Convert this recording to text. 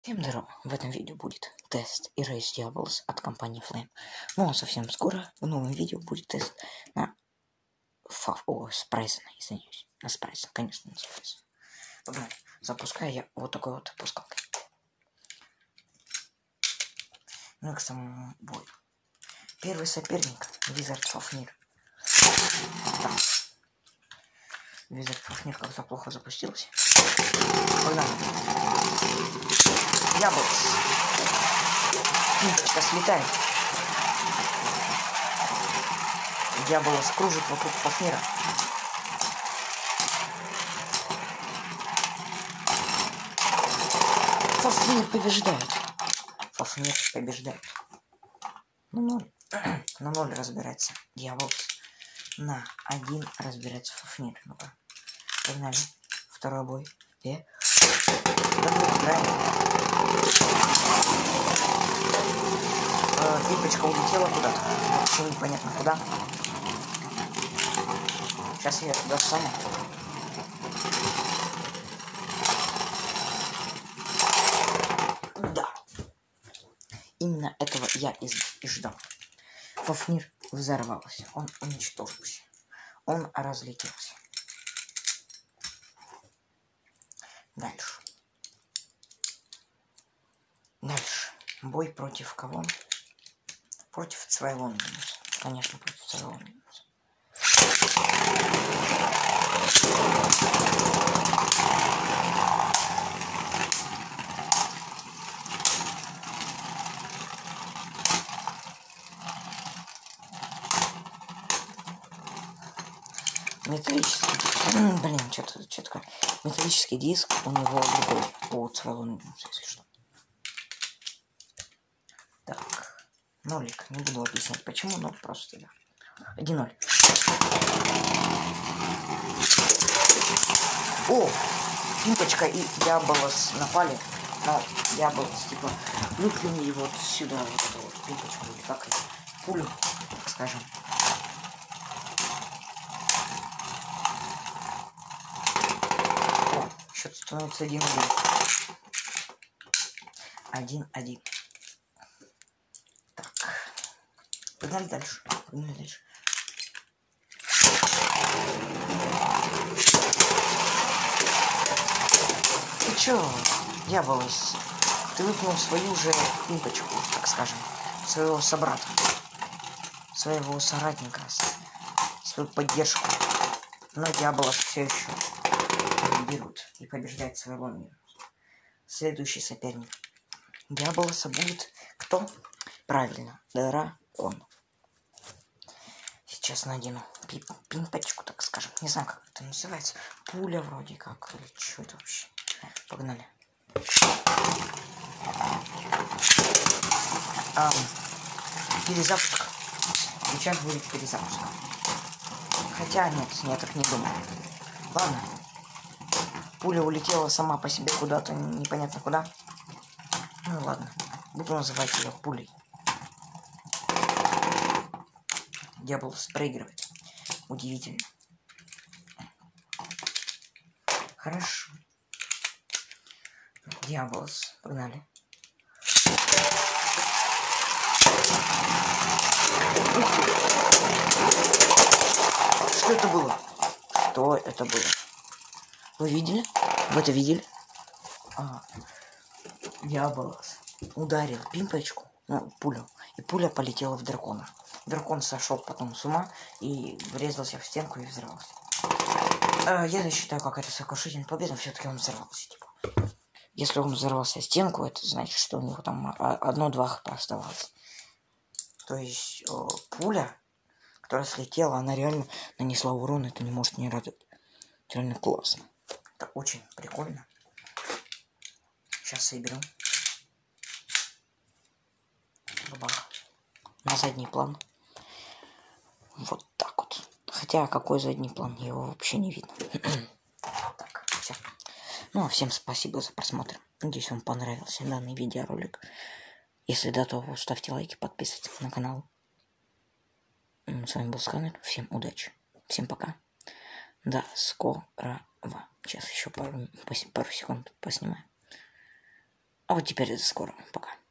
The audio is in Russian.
Всем здорово! В этом видео будет тест Erase Diables от компании Flame. Ну а совсем скоро в новом видео будет тест на Спрайсона, извиняюсь. На Спрайсона, конечно, на Спрайсона. Погнали. Запускаю я вот такой вот пускалкой. Ну и к самому бою. Первый соперник Wizard Fafnir. Wizard Fafnir как-то плохо запустился. Погнали. Яблокс. Пиночка слетает. Диаболос кружит вокруг Фафнира. Фафнир побеждает. Фафнир побеждает. На 0. На 0 разбирается Диаболос. На 1 разбирается Фафнир. Ну-ка. Погнали. Второй бой. Пипочка улетела куда-то. Вообще непонятно куда. Сейчас я туда встану. Да. Именно этого я и ждал. Фафнир взорвался. Он уничтожился. Он разлетелся. Дальше. Бой против кого? Против своего минуса. Конечно, против своего минуса. Металлический... Блин, что такое? Металлический диск, у него другой от своего минуса, если что. Так. Нолик. Не буду объяснять почему, но просто да. 1-0. О! Пимпочка и Диаболос напали. Но Диаболос, типа, выплюнул его вот сюда, вот эту вот пимпочку, или как это, пулю, так скажем. О, счет становится 1-1. 1-1. Так. Погнали дальше. Ты чё, Диаболос? Ты выпнул свою же пимпочку, так скажем. Своего собрата. Своего соратника. Свою поддержку. Но Диаболос все еще берут и побеждает своего мира. Следующий соперник Диаболоса будет кто? Правильно, дракон. Сейчас надену пимпочку, так скажем. Не знаю, как это называется. Пуля вроде как. Или что это вообще? Погнали. Перезапуск. Сейчас будет перезапуск. Хотя нет, я так не думаю. Ладно. Пуля улетела сама по себе куда-то, непонятно куда. Ну ладно. Буду называть ее пулей. Диаболос проигрывает. Удивительно. Хорошо. Диаболос. Погнали. Что это было? Что это было? Вы видели? Вы это видели? Диаболос ударил пимпочку, пулю, и пуля полетела в дракона. Дракон сошел потом с ума и врезался в стенку и взорвался. Я считаю, как это сокрушительная победа, все-таки он взорвался. Типа. Если он взорвался в стенку, это значит, что у него там 1-2 хп оставалось. То есть пуля, которая слетела, она реально нанесла урон, это не может не радовать. Это реально классно. Это очень прикольно. Сейчас соберем. Бабах. На задний план. Вот так вот. Хотя какой задний план, его вообще не видно. Так, все. Ну а всем спасибо за просмотр. Надеюсь, вам понравился данный видеоролик. Если да, то ставьте лайки, подписывайтесь на канал. С вами был Сканер. Всем удачи. Всем пока. До скорого. Сейчас еще пару секунд поснимаю. А вот теперь это скоро. Пока.